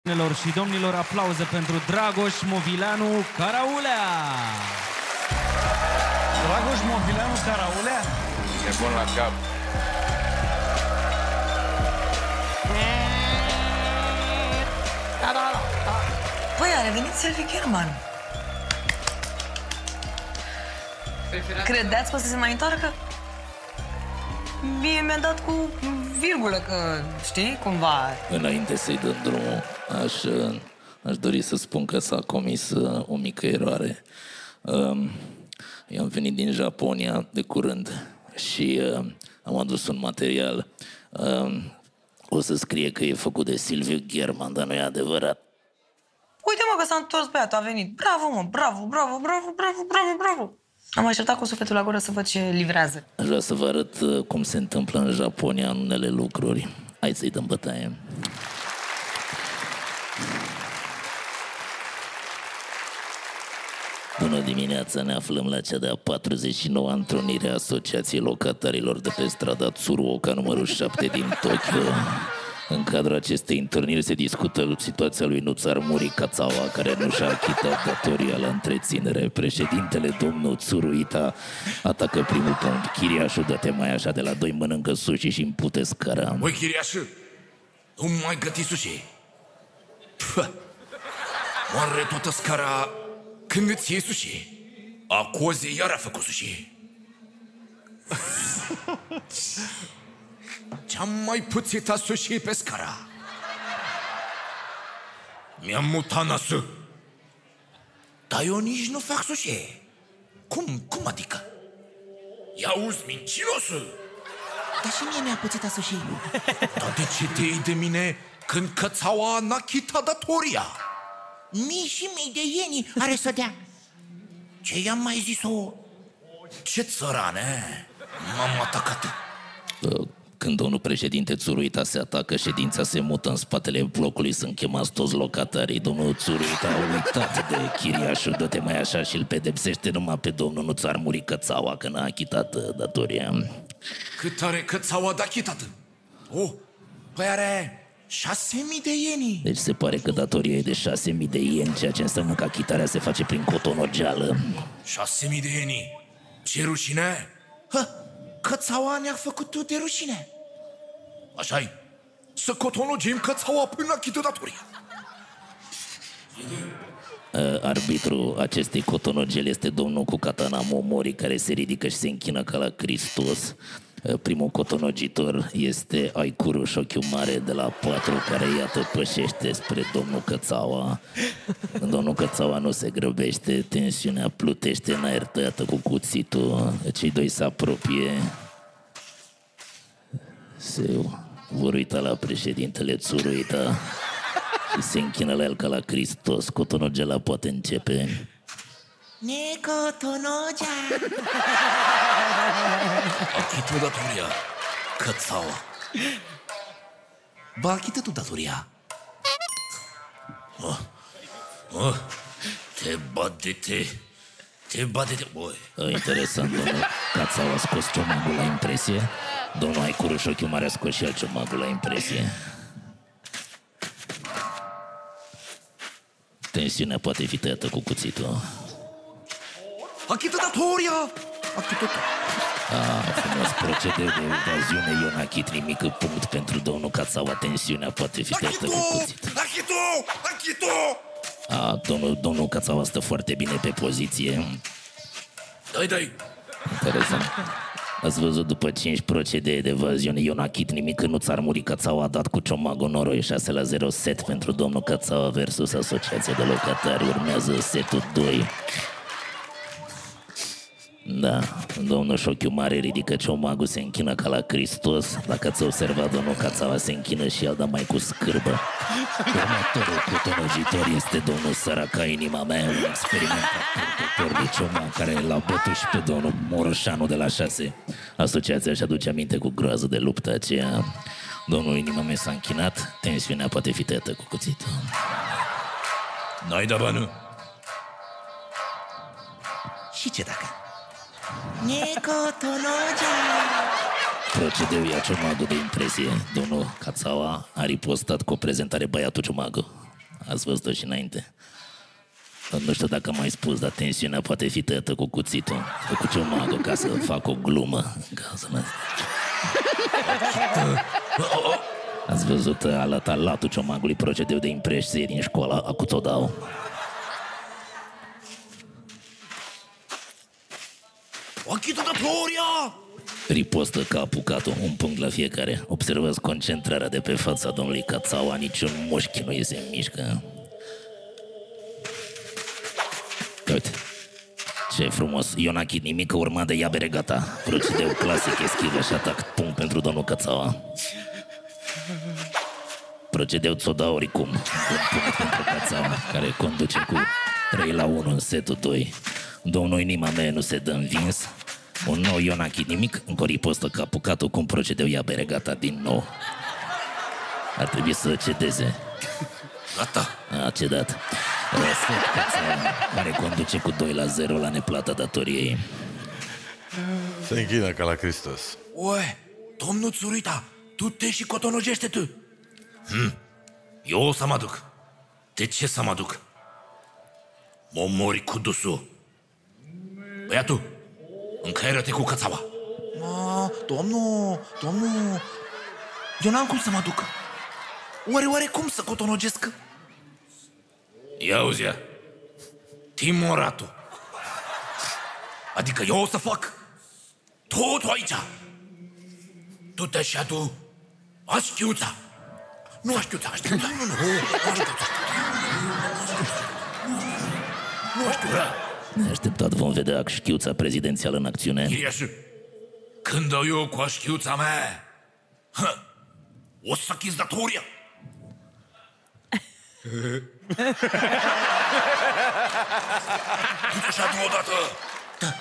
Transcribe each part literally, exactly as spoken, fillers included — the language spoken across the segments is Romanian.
Doamnelor și domnilor, aplauze pentru Dragoș Movileanu Caraulea! Dragoș Movileanu Caraulea? E bun la cap. Păi, a revenit Selvi German. Credeți că o să se mai întoarcă? Mie mi-a dat cu virgulă, că știi, cumva... Înainte să-i dăm drumul, aș, aș dori să spun că s-a comis uh, o mică eroare. Uh, eu am venit din Japonia de curând și uh, am adus un material. Uh, o să scrie că e făcut de Silviu German, dar nu e adevărat. Uite, mă, că s-a întors băiatul, a venit. Bravo, mă, bravo, bravo, bravo, bravo, bravo, bravo. Am așteptat cu sufletul la gură să văd ce livrează. Aș vrea să vă arăt uh, cum se întâmplă în Japonia în unele lucruri. Hai să-i dăm bătaie. Bună dimineața, ne aflăm la cea de-a patruzeci și nouă întrunire a Asociației Locatarilor de pe strada Tsuruoka numărul șapte din Tokyo. În cadrul acestei întâlniri se discută situația lui Nutsarumuri Katsawa, care nu și-a achitat datoria la întreținere. Președintele, domnul Tsuruita, atacă primul punct. Chiriașul, dă-te mai așa de la doi, mănâncă sushi și împute scara. Băi, Chiriașu, nu mai găti sushi. Pă, oare toată scara când îți iei sushi? Acoze iar a făcut sushi. Ce-am mai puțit sushi pe scara? Mi-am mutat nasul. Dar eu nici nu fac sushi. Cum, cum adică? Ia uzi, mincinosul. Dar și mie mi-a puțit sushi. Dar de ce te iei de mine când Cățaua n-a chitat datoria? Mii și mii de ieni are să dea. Ce i-am mai zis-o? Ce țărane? M-am atacat. Când domnul președinte Tsuruita se atacă, ședința se mută în spatele blocului, sunt chemați toți locatarii. Domnul Tsuruita a uitat de Chiriașul, dă-te mai așa, și îl pedepsește numai pe domnul Nutsarumuri Katsawa, că n-a achitat datoria. Cât are Cățaua de achitat? Oh, păi are șase mii de ieni. Deci se pare că datoria e de șase mii de ieni, ceea ce înseamnă că achitarea se face prin cotonogeală. șase mii de ieni? Ce rușine? Hă, Cățaua ne-a făcut de rușine. Așa-i, să cotonogim Cățaua până achită datoria. Arbitrul acestei cotonogeli este domnul cu katana Momori, care se ridică și se închină ca la Hristos. Primul cotonogitor este Aikuru Shokyumare de la patru, care iată pășește spre domnul Cățaua. Domnul Cățaua nu se grăbește, tensiunea plutește în aer, tăiată cu cuțitul. Cei doi se apropie. Se vor uita la președintele Tsuruita și se închină la el ca la Hristos. Cotonogela poate începe. Necotonogea. Achită datoria, Cățaua. Ba, achită tu datoria. Oh, oh, te badete, te badete, boi. Interesant, domnul Katsawa a scos ciomagul la impresie. Domnul Aikuru Shokyumare a scos și el ciomagul la impresie. Tensiunea poate fi tăiată cu cuțitul. Achită datoria! Achită Ah, frumos procedeu de evaziune. Eu n-achit nimic, punct pentru domnul Katsawa. Tensiunea poate fi tăiată cu cuțit. Achită! Achită! Ah, domnul, domnul Katsawa stă foarte bine pe poziție. Dai, dai! Interesant. Ați văzut, după cinci procedee de evaziune, eu n-achit nimic, Nutsarumuri Katsawa a dat cu ciomagul noroi. Șase la zero set pentru domnul Katsawa versus Asociația de Locatari. Urmează setul doi. Da, domnul Shokyumare ridică ciomagul, se închină ca la Hristos. Dacă ați observat, domnul Katsawa se închină și el, dar mai cu scârbă. Următorul cotonogitor este domnul Săraka, inima mea, un experimentat purtător de ciomag care l-a bătut și pe domnul Moroșanu de la șase. Asociația își aduce aminte cu groază de luptă aceea. Domnul inima mea s-a închinat, tensiunea poate fi tăiată cu cuțitul. N-ai da bană. Și ce dacă? Necotonogea. Procedeu ia ciomagul de impresie. Domnul Katsawa a ripostat cu o prezentare băiatul ciomagul. ați văzut-o și înainte. Nu știu dacă am mai spus, dar tensiunea poate fi tăiată cu cuțitul, cu ciomagă, ca să fac o glumă. Ați văzut alăta latul ciomagului procedeu de impresie din școala, acu ți-o dau. Achitătoria! Ripostă ca apucat-o, un punct la fiecare. Observați concentrarea de pe fața domnului Cațaua, niciun mușchi nu îi se mișcă. Uite, ce frumos, Ionachi nimic, urma de Iabere gata. Procedeu clasic, eschivă și atac, punct pentru domnul Cațaua. Procedeu ți-o dau oricum, un punct pentru Cațaua, care conduce cu trei la unu în setul doi. Domnul inima mea nu se dă învins. Un nou Ionachi nimic, încă o ripostă ca apucatul, cum procedeu Iabere gata din nou. Ar trebui să cedeze. Gata. A cedat. Reset Cațaua, care conduce cu doi la zero la neplata datoriei. Se închină ca la Hristos. Oi, domnul Țuruita, tu te și cotonogește tu. Hm, eu o să mă duc. De ce să mă duc? Mă mori cu dusul. Băiatul, încăieră-te cu Cațaua. Ma, domnul, domnul, eu n-am cum să mă duc. Oare, oare cum să cotonogesc? Ia auzia, timoratul. Adică eu o să fac totul aici. Tu te și adu așchiuța. Nu așchiuța, așchiuța. Nu, nu, nu, așchiuța. Nu așchiuța. Neașteptat vom vedea șchiuța prezidențială în acțiune. Chiriașu, când dau eu cu așchiuța mea, hă, o să achizi datoria. Du-te așa deodată. Da.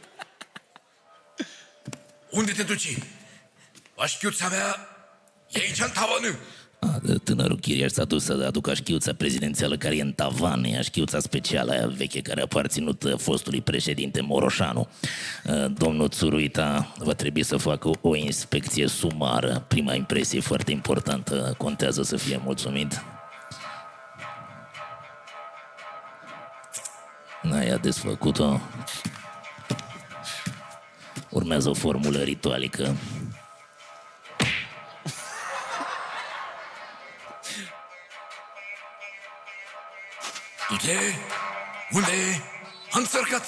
Unde te duci? Așchiuța mea e aici în tavană. A, tânărul Chiriaș s-a dus să aducă șchiuța prezidențială care e în tavan, e șchiuța specială aia veche care a aparținut fostului președinte Moroșanu. Domnul Țuruita va trebui să facă o inspecție sumară. Prima impresie e foarte importantă, contează să fie mulțumit. N-ai desfăcut-o. Urmează o formulă ritualică. Du-te! Unde? Am înțărcat!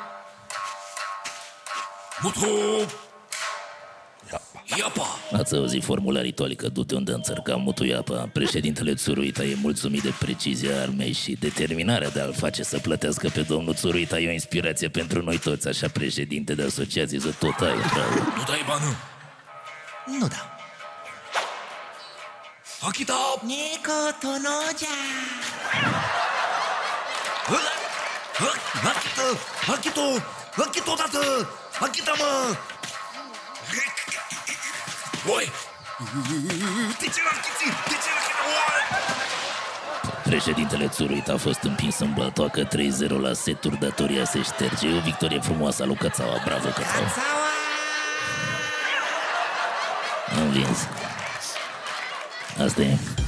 Mutu! Iapa! Ați auzit formula ritualică, du-te unde înțărca mutu iapa. Președintele Țuruita e mulțumit de precizia armei și determinarea de a-l face să plătească pe domnul Țuruita e o inspirație pentru noi toți, așa președinte de asociație, să tot ai, bravo. Nu dai banul? Nu da. Achita! Nicotonogea! Achita! Achita! Achita odată! Achita-mă! Oi! De ce l-am chițit? De ce l-am chițit? Președintele Țuruita a fost împins în băltoacă trei zero la seturi, datoria se șterge. E o victorie frumoasă a lui Cațaua, bravo Cațaua! Am învins. Asta e.